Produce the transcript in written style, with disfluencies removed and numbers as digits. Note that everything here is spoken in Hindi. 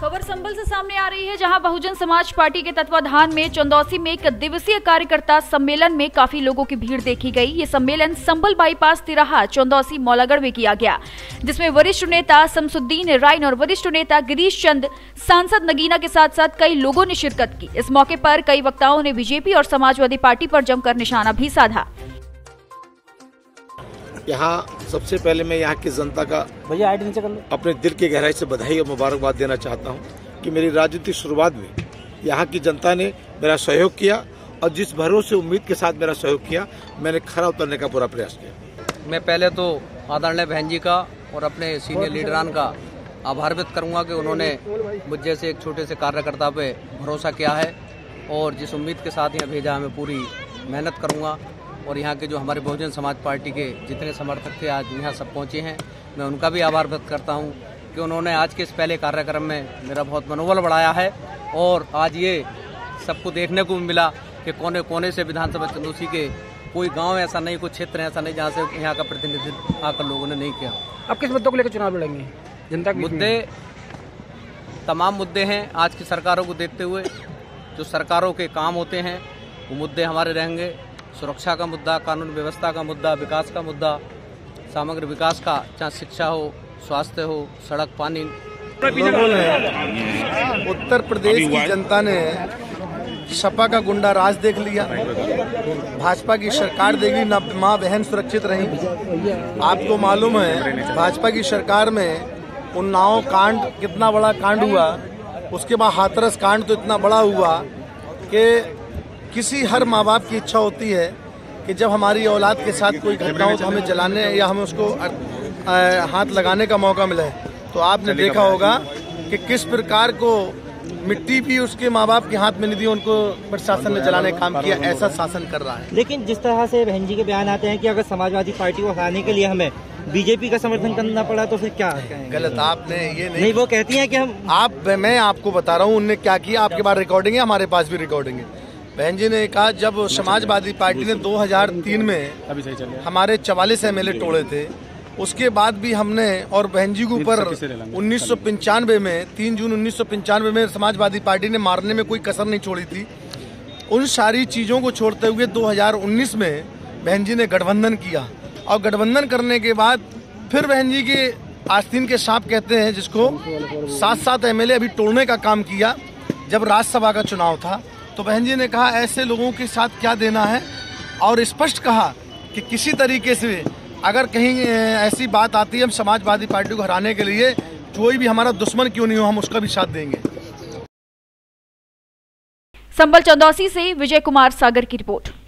खबर संभल से सामने आ रही है, जहां बहुजन समाज पार्टी के तत्वाधान में चंदौसी में 1 दिवसीय कार्यकर्ता सम्मेलन में काफी लोगों की भीड़ देखी गई। ये सम्मेलन संभल बाईपास तिराहा चंदौसी मौलागढ़ में किया गया, जिसमें वरिष्ठ नेता शमसुद्दीन राइन और वरिष्ठ नेता गिरीश चंद, सांसद नगीना के साथ साथ कई लोगों ने शिरकत की। इस मौके पर कई वक्ताओं ने बीजेपी और समाजवादी पार्टी पर जमकर निशाना भी साधा। यहाँ सबसे पहले मैं यहाँ की जनता का अपने दिल की गहराई से बधाई और मुबारकबाद देना चाहता हूँ कि मेरी राजनीतिक शुरुआत में यहाँ की जनता ने मेरा सहयोग किया और जिस भरोसे उम्मीद के साथ मेरा सहयोग किया, मैंने खरा उतरने का पूरा प्रयास किया। मैं पहले तो आदरणीय बहन जी का और अपने सीनियर लीडरान का आभार व्यक्त करूँगा कि उन्होंने मुझ जैसे एक छोटे से कार्यकर्ता पे भरोसा किया है और जिस उम्मीद के साथ यहाँ भेजा, मैं पूरी मेहनत करूँगा। और यहाँ के जो हमारे बहुजन समाज पार्टी के जितने समर्थक थे आज यहाँ सब पहुँचे हैं, मैं उनका भी आभार व्यक्त करता हूँ कि उन्होंने आज के इस पहले कार्यक्रम में मेरा बहुत मनोबल बढ़ाया है। और आज ये सबको देखने को मिला कि कोने कोने से विधानसभा चंदौसी के कोई गांव ऐसा नहीं, कोई क्षेत्र ऐसा नहीं जहाँ से यहाँ का प्रतिनिधित्व आकर लोगों ने नहीं किया। अब किस मुद्दों को लेकर चुनाव लड़ेंगे? जनता के मुद्दे तमाम मुद्दे हैं। आज की सरकारों को देखते हुए जो सरकारों के काम होते हैं वो मुद्दे हमारे रहेंगे। सुरक्षा का मुद्दा, कानून व्यवस्था का मुद्दा, विकास का मुद्दा, समग्र विकास का, चाहे शिक्षा हो, स्वास्थ्य हो, सड़क, पानी। उत्तर प्रदेश की जनता ने सपा का गुंडा राज देख लिया, भाजपा की सरकार देगी ना, माँ बहन सुरक्षित रही। आपको मालूम है भाजपा की सरकार में उन्नाव कांड कितना बड़ा कांड हुआ, उसके बाद हाथरस कांड तो इतना बड़ा हुआ कि किसी हर माँ बाप की इच्छा होती है कि जब हमारी औलाद के साथ कोई घटना हो तो हमें जलाने या हमें उसको हाथ लगाने का मौका मिले। तो आपने देखा होगा कि किस प्रकार को मिट्टी भी उसके माँ बाप के हाथ में नहीं दी, उनको प्रशासन ने जलाने का काम किया। ऐसा शासन कर रहा है। लेकिन जिस तरह से बहन जी के बयान आते हैं कि अगर समाजवादी पार्टी को हराने के लिए हमें बीजेपी का समर्थन करना पड़ा तो फिर क्या गलत? आपने ये नहीं, वो कहती हैं कि मैं आपको बता रहा हूँ उनने क्या किया। आपके पास रिकॉर्डिंग है, हमारे पास भी रिकॉर्डिंग है। बहन जी ने कहा जब समाजवादी पार्टी ने 2003 में हमारे 44 एमएलए तोड़े थे, उसके बाद भी हमने, और बहन जी के ऊपर 1995 में 3 जून 1995 में समाजवादी पार्टी ने मारने में कोई कसर नहीं छोड़ी थी। उन सारी चीज़ों को छोड़ते हुए 2019 में बहन जी ने गठबंधन किया और गठबंधन करने के बाद फिर बहन जी के आस्तीन के सांप कहते हैं जिसको 7 एमएलए अभी तोड़ने का काम किया। जब राज्यसभा का चुनाव था तो बहन जी ने कहा ऐसे लोगों के साथ क्या देना है, और स्पष्ट कहा कि किसी तरीके से अगर कहीं ऐसी बात आती है हम समाजवादी पार्टी को हराने के लिए, कोई भी हमारा दुश्मन क्यों नहीं हो, हम उसका भी साथ देंगे। संभल चंदौसी से विजय कुमार सागर की रिपोर्ट।